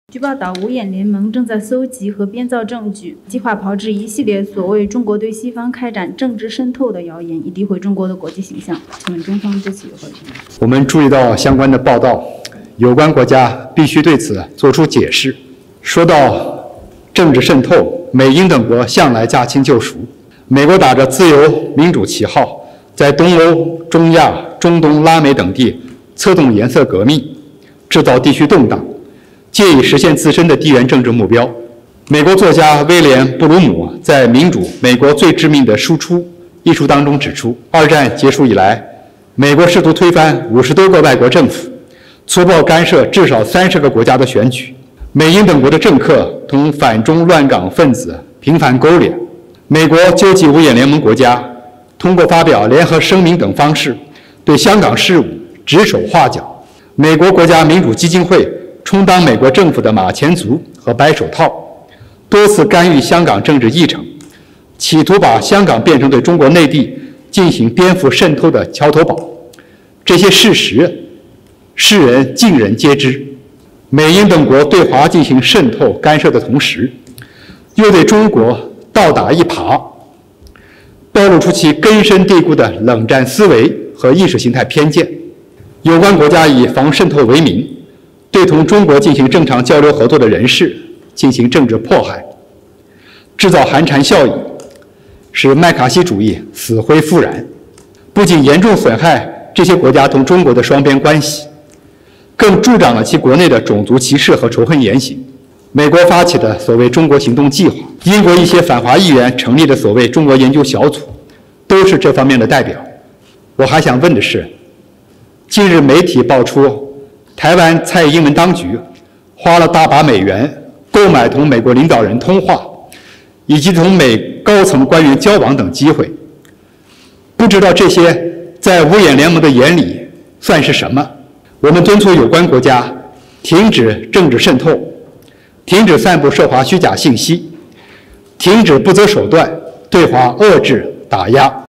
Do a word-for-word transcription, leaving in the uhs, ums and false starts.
据报道，五眼联盟正在搜集和编造证据，计划炮制一系列所谓中国对西方开展政治渗透的谣言，以诋毁中国的国际形象。请问中方对此有何评论？ 我们注意到相关的报道，有关国家必须对此作出解释。说到政治渗透，美英等国向来驾轻就熟。美国打着自由民主旗号，在东欧、中亚、中东、拉美等地策动颜色革命，制造地区动荡，借以实现自身的地缘政治目标。美国作家威廉·布鲁姆在《民主：美国最致命的输出》一书当中指出，二战结束以来，美国试图推翻五十多个外国政府，粗暴干涉至少三十个国家的选举。美英等国的政客同反中乱港分子频繁勾连。美国纠集五眼联盟国家，通过发表联合声明等方式，对香港事务指手画脚。美国国家民主基金会充当美国政府的马前卒和白手套，多次干预香港政治议程，企图把香港变成对中国内地进行颠覆渗透的桥头堡。这些事实，世人尽人皆知。美英等国对华进行渗透干涉的同时，又对中国倒打一耙，暴露出其根深蒂固的冷战思维和意识形态偏见。有关国家以防渗透为名，对同中国进行正常交流合作的人士进行政治迫害，制造寒蝉效应，使麦卡锡主义死灰复燃，不仅严重损害这些国家同中国的双边关系，更助长了其国内的种族歧视和仇恨言行。美国发起的所谓中国行动计划，英国一些反华议员成立的所谓中国研究小组，都是这方面的代表。我还想问的是，近日媒体爆出台湾蔡英文当局花了大把美元购买同美国领导人通话以及同美高层官员交往等机会，不知道这些在五眼联盟的眼里算是什么？我们敦促有关国家停止政治渗透，停止散布涉华虚假信息，停止不择手段对华遏制打压。